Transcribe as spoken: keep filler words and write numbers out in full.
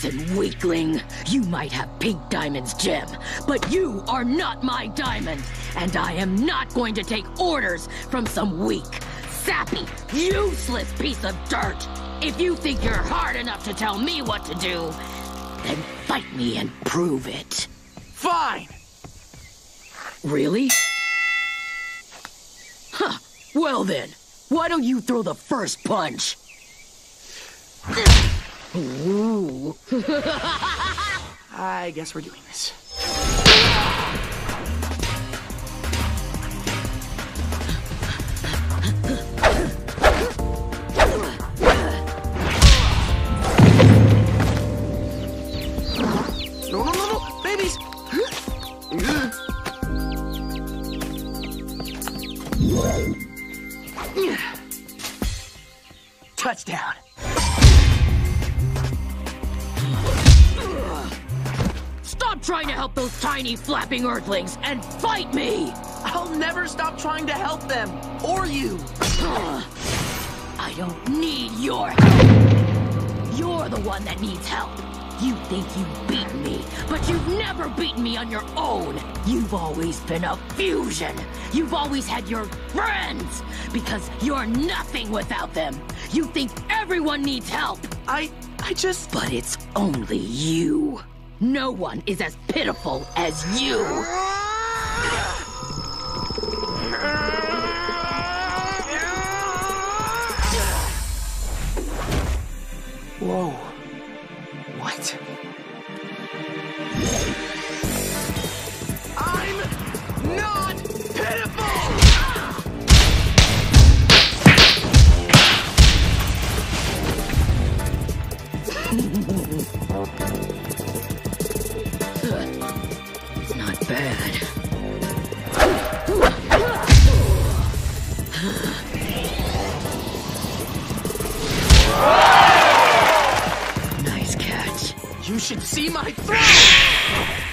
Listen, weakling. You might have Pink Diamond's gem, but you are not my diamond. And I am not going to take orders from some weak, sappy, useless piece of dirt. If you think you're hard enough to tell me what to do, then fight me and prove it. Fine! Really? Huh. Well then, why don't you throw the first punch? Ooh. I guess we're doing this. No, no, no, no! Babies! Touchdown. Stop trying to help those tiny flapping earthlings and fight me! I'll never stop trying to help them. Or you. I don't need your help. You're the one that needs help. You think you've beaten me, but you've never beaten me on your own. You've always been a fusion. You've always had your friends, because you're nothing without them. You think everyone needs help. I... I just... But it's only you. No one is as pitiful as you. Whoa. What? I'm not pitiful! It's not bad. Nice catch. You should see my throw!